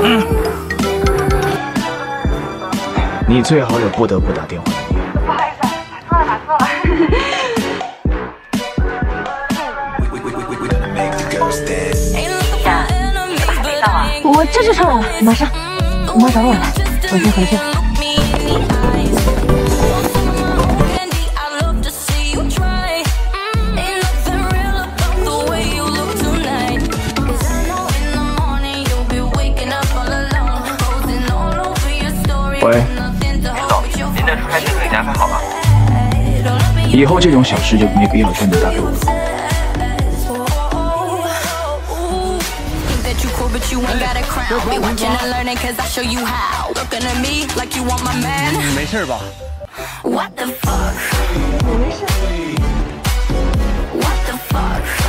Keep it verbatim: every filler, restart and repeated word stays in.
嗯，你最好有不得不打电话的理由。 不好意思，打错了，打错了。 呀，你怎么还没到啊？ 我这就上来了，马上。我妈找我了，我先回去。 喂， 林总，您的出差行程已经安排好了。 以后这种小事就没必要专门打给我。 没事吧？ 我没事。